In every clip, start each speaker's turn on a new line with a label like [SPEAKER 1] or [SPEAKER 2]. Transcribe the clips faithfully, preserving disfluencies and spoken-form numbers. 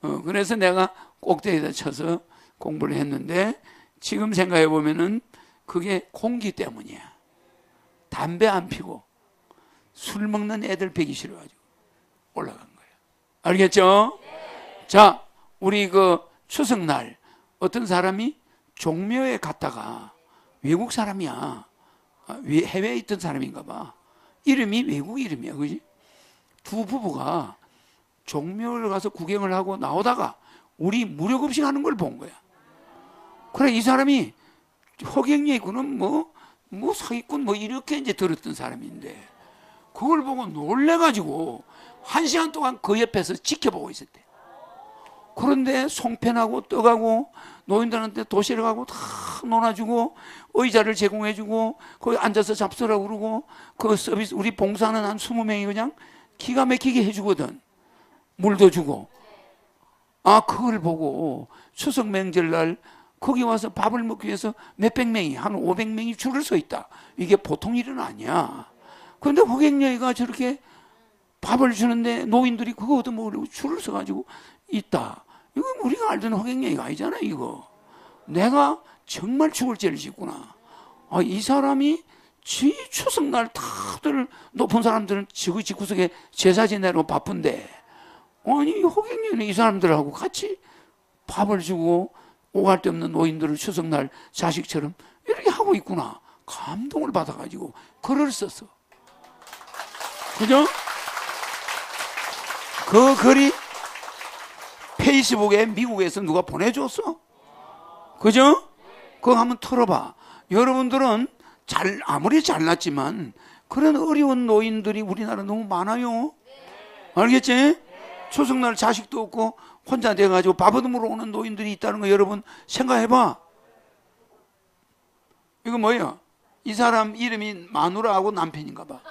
[SPEAKER 1] 어, 그래서 내가 꼭대기에다 쳐서 공부를 했는데 지금 생각해 보면은 그게 공기 때문이야. 담배 안 피고 술 먹는 애들 배기 싫어가지고 올라간 거예요. 알겠죠? 네. 자, 우리 그 추석날 어떤 사람이 종묘에 갔다가 외국 사람이야. 해외에 있던 사람인가 봐. 이름이 외국 이름이야. 그지? 두 부부가 종묘를 가서 구경을 하고 나오다가 우리 무료급식 하는 걸 본 거야. 그래, 이 사람이 허경영이구는 뭐, 뭐 사기꾼 뭐 이렇게 이제 들었던 사람인데 그걸 보고 놀래가지고 한 시간 동안 그 옆에서 지켜보고 있었대. 그런데 송편하고 떡하고 노인들한테 도시락하고 다 논아주고 의자를 제공해주고 거기 앉아서 잡수라고 그러고 그 서비스 우리 봉사는 한 스무 명이 그냥 기가 막히게 해주거든. 물도 주고. 아, 그걸 보고 추석 명절날 거기 와서 밥을 먹기 위해서 몇백 명이 한 오백 명이 줄을 서 있다. 이게 보통 일은 아니야. 그런데 허경영이가 저렇게 밥을 주는데 노인들이 그거 얻어 먹으려고 줄을 서가지고 있다. 이거 우리가 알던 허경영이가 아니잖아. 이거 내가 정말 죽을 죄를 짓구나. 아, 이 사람이 지 추석날 다들 높은 사람들은 지구 집구석에 제사 지내고 바쁜데 아니 허경영이 이 사람들하고 같이 밥을 주고 오갈 데 없는 노인들을 추석날 자식처럼 이렇게 하고 있구나. 감동을 받아가지고 글을 썼어. 그죠? 그 글이 페이스북에 미국에서 누가 보내줬어. 그죠? 그거 한번 틀어봐. 여러분들은 잘, 아무리 잘났지만 그런 어려운 노인들이 우리나라 너무 많아요. 알겠지? 추석날 자식도 없고 혼자 돼가지고 밥 얻으러 오는 노인들이 있다는 거 여러분 생각해봐. 이거 뭐예요? 이 사람 이름이 마누라하고 남편인가 봐.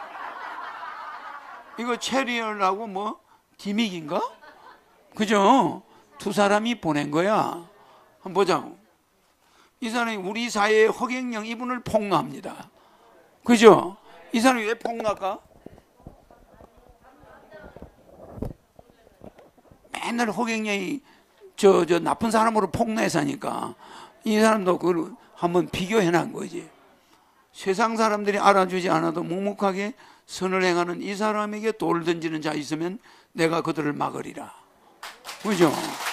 [SPEAKER 1] 이거 체리얼하고 뭐 디믹인가? 그죠? 두 사람이 보낸 거야. 한번 보자고. 이 사람이 우리 사회의 허경영 이분을 폭로합니다. 그죠? 이 사람이 왜 폭로할까? 맨날 허경영이 저, 저 나쁜 사람으로 폭로해서 하니까 이 사람도 그걸 한번 비교해 놓은 거지. 세상 사람들이 알아주지 않아도 묵묵하게 선을 행하는 이 사람에게 돌을 던지는 자 있으면 내가 그들을 막으리라. 그죠?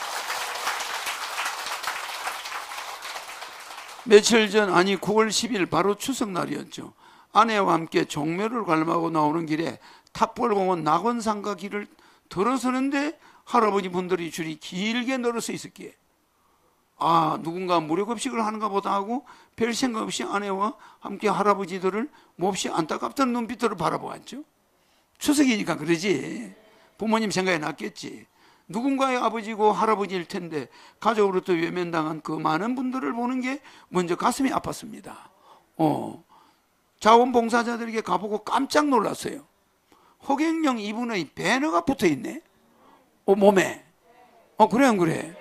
[SPEAKER 1] 며칠 전, 아니 구월 십일 바로 추석날이었죠. 아내와 함께 종묘를 관람하고 나오는 길에 탑골공원 낙원상가 길을 들어서는데 할아버지 분들이 줄이 길게 늘어서 있었기에 아, 누군가 무료급식을 하는가 보다 하고 별 생각 없이 아내와 함께 할아버지들을 몹시 안타깝다는 눈빛으로 바라보았죠. 추석이니까 그러지. 부모님 생각이 났겠지. 누군가의 아버지고 할아버지일 텐데 가족으로부터 외면당한 그 많은 분들을 보는 게 먼저 가슴이 아팠습니다. 어, 자원봉사자들에게 가보고 깜짝 놀랐어요. 허경영 이분의 배너가 붙어있네. 어, 몸에. 어, 그래 안 그래?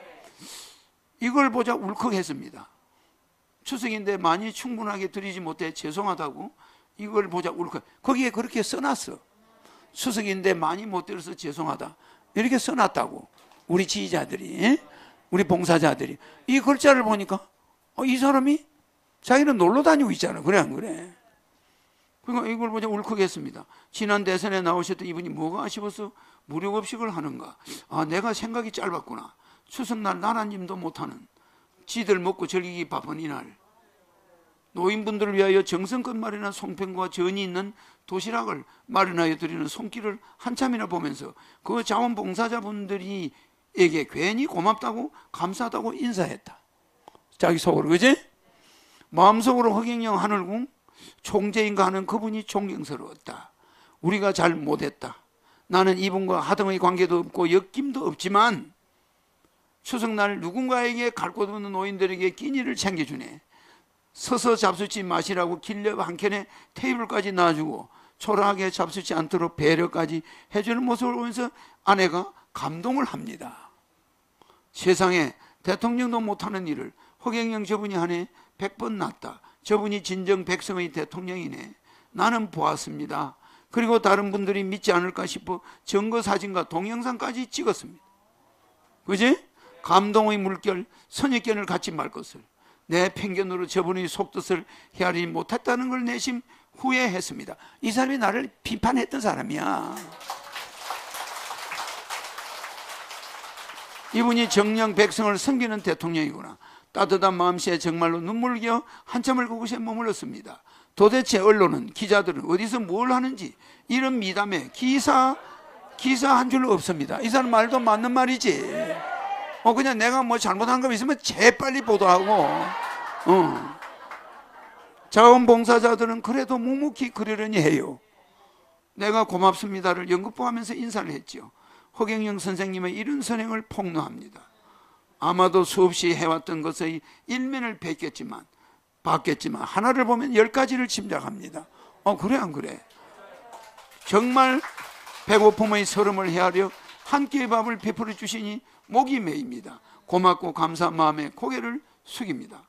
[SPEAKER 1] 이걸 보자 울컥했습니다. 추석인데 많이 충분하게 드리지 못해 죄송하다고 이걸 보자 울컥. 거기에 그렇게 써놨어. 추석인데 많이 못 드려서 죄송하다. 이렇게 써놨다고. 우리 지휘자들이, 우리 봉사자들이. 이 글자를 보니까 어, 이 사람이 자기는 놀러 다니고 있잖아. 그래 안 그래? 그러니까 이걸 보자 울컥했습니다. 지난 대선에 나오셨던 이분이 뭐가 아쉬워서 무료급식을 하는가? 아, 내가 생각이 짧았구나. 추석날 나라님도 못하는 지들 먹고 즐기기 바쁜 이날 노인분들을 위하여 정성껏 마련한 송편과 전이 있는 도시락을 마련하여 드리는 손길을 한참이나 보면서 그 자원봉사자분들이 에게 괜히 고맙다고 감사하다고 인사했다. 자기 속으로. 그지? 마음속으로 허경영 하늘궁 총재인가 하는 그분이 존경스러웠다. 우리가 잘 못했다. 나는 이분과 하등의 관계도 없고 엮임도 없지만 추석날 누군가에게 갈 곳 없는 노인들에게 끼니를 챙겨주네. 서서 잡수지 마시라고 길렵 한 켠에 테이블까지 놔주고 초라하게 잡수지 않도록 배려까지 해주는 모습을 보면서 아내가 감동을 합니다. 세상에 대통령도 못하는 일을 허경영 저분이 하네. 백 번 낫다. 저분이 진정 백성의 대통령이네. 나는 보았습니다. 그리고 다른 분들이 믿지 않을까 싶어 증거사진과 동영상까지 찍었습니다. 그지? 감동의 물결 선입견을 갖지 말 것을, 내 편견으로 저분의 속뜻을 헤아리지 못했다는 걸 내심 후회했습니다. 이 사람이 나를 비판했던 사람이야. 이분이 정녕 백성을 섬기는 대통령이구나. 따뜻한 마음씨에 정말로 눈물겨 한참을 그곳에 머물렀습니다. 도대체 언론은, 기자들은 어디서 뭘 하는지 이런 미담에 기사 기사 한 줄 없습니다. 이 사람 말도 맞는 말이지. 어 그냥 내가 뭐 잘못한 거 있으면 재빨리 보도하고, 어. 자원봉사자들은 그래도 묵묵히 그러려니 해요. 내가 고맙습니다를 연극부하면서 인사를 했죠. 허경영 선생님의 이런 선행을 폭로합니다. 아마도 수없이 해왔던 것의 일면을 뵙겠지만, 봤겠지만 하나를 보면 열 가지를 짐작합니다. 어 그래 안 그래? 정말 배고픔의 서름을 헤아려 한 끼의 밥을 베풀어 주시니 목이 메입니다. 고맙고 감사한 마음에 고개를 숙입니다.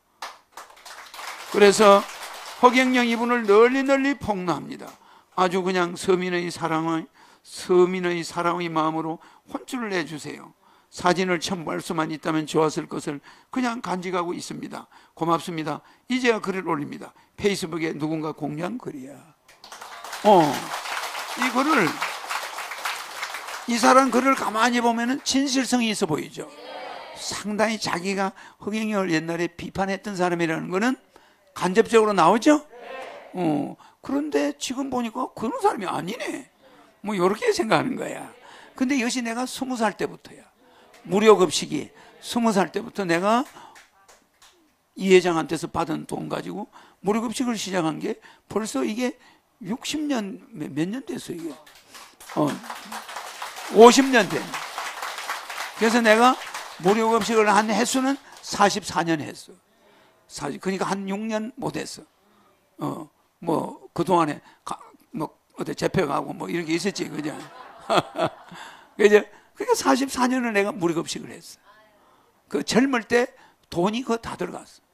[SPEAKER 1] 그래서 허경영 이분을 널리 널리 폭로합니다. 아주 그냥 서민의 사랑의 서민의 사랑의 마음으로 혼쭐을 내주세요. 사진을 첨부할 수만 있다면 좋았을 것을 그냥 간직하고 있습니다. 고맙습니다. 이제야 글을 올립니다. 페이스북에 누군가 공유한 글이야. 어, 이 글을, 이 사람 글을 가만히 보면 진실성이 있어 보이죠. 상당히 자기가 허경영을 옛날에 비판했던 사람이라는 거는 간접적으로 나오죠. 어, 그런데 지금 보니까 그런 사람이 아니네. 뭐 이렇게 생각하는 거야. 근데 이것이 내가 스무 살 때부터야. 무료급식이 스무 살 때부터 내가 이 회장한테서 받은 돈 가지고 무료급식을 시작한 게 벌써 이게 육십 년, 몇 년 됐어 이게. 어, 오십 년 된. 그래서 내가 무료급식을 한 횟수는 사십사 년 했어. 그러니까 한 육 년 못했어. 어, 뭐 그동안에 가, 뭐 어때 재평하고 뭐 이런 게 있었지, 그죠? 그죠? 그러니까 사십사 년을 내가 무료급식을 했어. 그 젊을 때 돈이 그거 다 들어갔어.